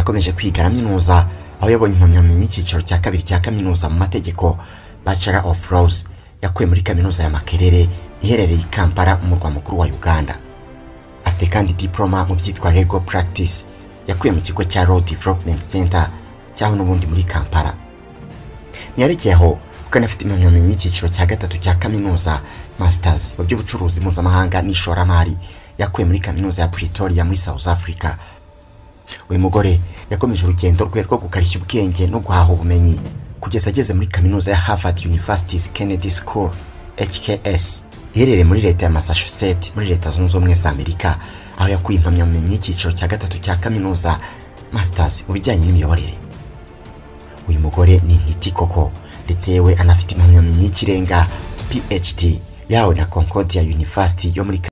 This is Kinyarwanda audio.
yakomeje kwiga araminuza aho yabonye impamyabumenyi y'ikiciro cya kabiri cya kaminuza mu mategeko Bachelor of Laws yakuye muri kaminuza ya Makerere iherereye i Kampala mu murwa mukuru wa Uganda. Afite kandi diploma mu byitwa Legal Practice yakuye mu kigo cya Law Development Center cyaho n'ubundi muri Kampala. Ntiyarekeyeho kuko anafite impamyabumenyi y'ikiciro cya gatatu cya kaminuza Masters mu by'ubucuruzi mpuzamahanga n'ishoramari yakuye muri kaminuza ya Pretoria muri South Africa. Uyu mugore yakomeje urugendo rwe rwo gukarishya ubwenge no guhaha ubumenyi kugeza ageze muri kaminuza ya Harvard University's Kennedy School HKS iherereye muri leta ya Massachusetts muri leta zunze ubumwe za Amerika, aho yakuye impamyabumenyi y'ikiciro cya gatatu cya kaminuza Masters mu bijyanye n'imiyoborere. Uyu mugore ni intiti koko ndetse yewe anafite impamyabumenyi y'ikirenga PhD yawe na Concordia University yo muri